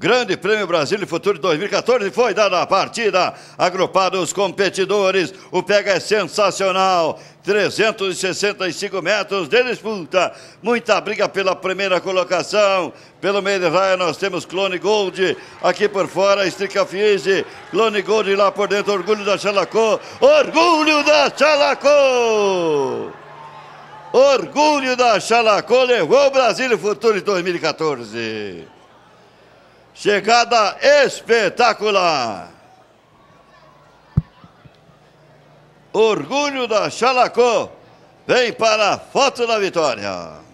Grande Prêmio Brasil de Futuro de 2014 foi dada a partida, agrupados competidores, o pega é sensacional, 365 metros de disputa, muita briga pela primeira colocação, pelo meio de raia nós temos Clone Gold, aqui por fora Strica Fiese, Clone Gold lá por dentro, Orgulho da Chalacô, Orgulho da Chalacô! Orgulho da Chalacô levou o Brasil de Futuro de 2014. Chegada espetacular. Orgulho da Chalacô vem para a foto da vitória.